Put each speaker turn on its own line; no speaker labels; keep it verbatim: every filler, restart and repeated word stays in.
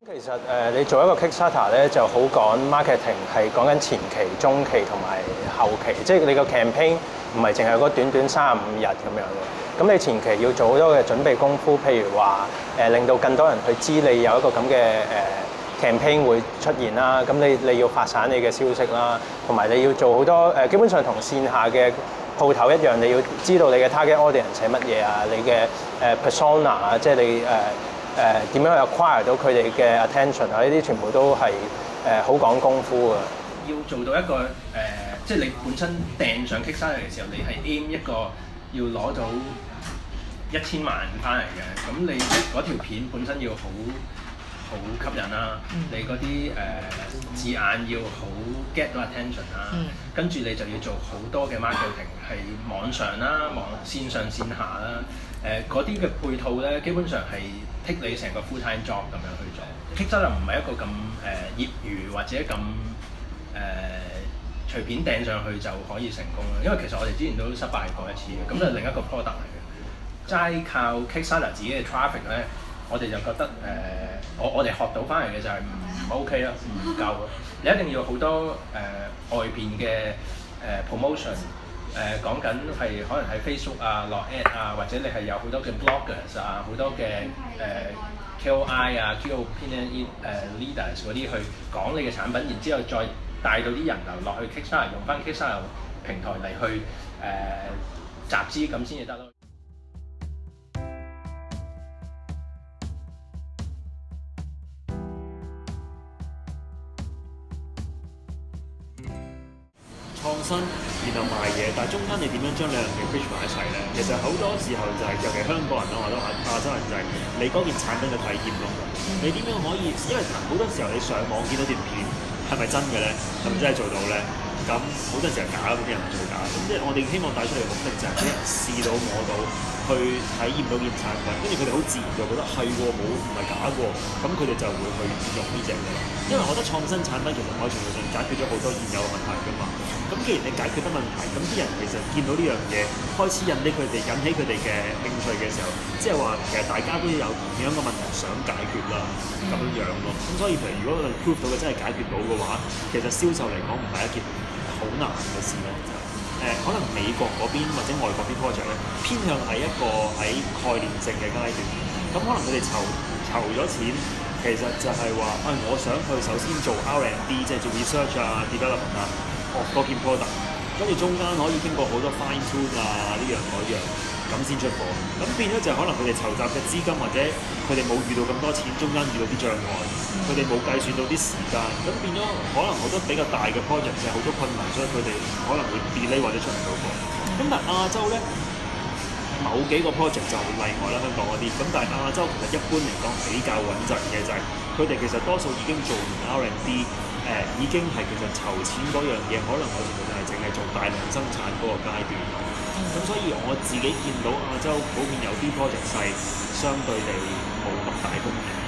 其實誒、呃，你做一個 Kickstarter 咧，就好講 marketing 係講緊前期、中期同埋後期，即係你個 campaign 唔係淨係嗰短短三十五日咁樣嘅。咁你前期要做好多嘅準備功夫，譬如話誒、呃，令到更多人去知你有一個咁嘅誒 campaign 會出現啦。咁你你要發散你嘅消息啦，同埋你要做好多誒、呃，基本上同線下嘅鋪頭一樣，你要知道你嘅 target audience 係乜嘢啊，你嘅誒、呃、persona 啊，即係你誒。呃誒點、呃、樣去 acquire 到佢哋嘅 attention 啊？呢啲全部都係誒好講功夫嘅。要做到一個誒、呃，即係你本身掟上 Kickstarter 嘅時候，你係 aim 一個要攞到一千萬翻嚟嘅。咁你嗰條片本身要好好吸引啦，嗯、你嗰啲誒字眼要好 get 到 attention 啦，嗯、跟住你就要做好多嘅 marketing，係網上啦、網線上線下啦。誒嗰啲嘅配套咧，基本上係 take 你成個 full time job 咁樣去做。Kickstarter 唔係一個咁誒、呃、業餘或者咁誒、呃、隨便掟上去就可以成功啦。因為其實我哋之前都失敗過一次嘅，咁就另一個 product 嚟嘅。齋靠 Kickstarter 自己嘅 traffic 咧，我哋就覺得誒、呃，我我哋學到翻嚟嘅就係唔 OK 啦，唔夠。你一定要好多誒、呃、外邊嘅誒 promotion。誒講緊係可能喺 Facebook 啊落 ad 啊，或者你係有好多嘅 bloggers 啊，好多嘅誒、呃、K O I 啊、Key Opinion 誒、呃、leaders 嗰啲去講你嘅產品，然之後再帶到啲人流落去 Kickstarter，用翻 Kickstarter 平台嚟去誒、呃、集資咁先至得咯。
創新，然後賣嘢，但係中間你點樣將兩樣嘢 bridge 埋一齊咧？其實好多時候就係、是，尤其香港人啦，或者亞亞洲人就係、是、你嗰件產品嘅體驗咯。你點樣可以？因為好多時候你上網見到段片係咪真嘅咧？係咪真係做到咧？咁好多時候假，嗰啲人做假。咁即係我哋希望帶出嚟嘅目的就係俾人試到摸到，去體驗到件產品，跟住佢哋好自然就覺得係喎，冇唔係假喎，咁佢哋就會去用呢隻嘅啦。因為我覺得創新產品其實某程度上解決咗好多現有嘅問題㗎嘛。咁既然你解決得問題，咁啲人其實見到呢樣嘢，開始引起佢哋引起佢哋嘅興趣嘅時候，即係話其實大家都有同樣嘅問題想解決啦，咁樣樣咯。咁所以譬如如果佢哋 prove 到嘅真係解決到嘅話，其實銷售嚟講唔係一件好難嘅事咯。誒、呃，可能美國嗰邊或者外國啲 project 咧，偏向係一個喺概念性嘅階段。咁可能佢哋籌籌咗錢，其實就係話，誒、哎，我想去首先做 R and D， 即係做 research 啊、development 啊。嗰件 product， 跟住中間可以經過好多 fine tune 啊，呢樣嗰樣，咁先出貨。咁變咗就可能佢哋籌集嘅資金或者佢哋冇遇到咁多錢，中間遇到啲障礙，佢哋冇計算到啲時間，咁變咗可能好多比較大嘅 project 就係好多困難，所以佢哋可能會 delay 或者出唔到貨。咁但係亞洲咧，某幾個 project 就例外啦，香港嗰啲。咁但係亞洲其實一般嚟講比較穩陣嘅就係佢哋其實多數已經做完 R and D。誒、呃、已經係其實籌錢嗰樣嘢，可能我哋就係淨係做大量生產嗰個階段。咁、嗯、所以我自己見到亞洲普遍有啲 project 係相對地冇咁大風險。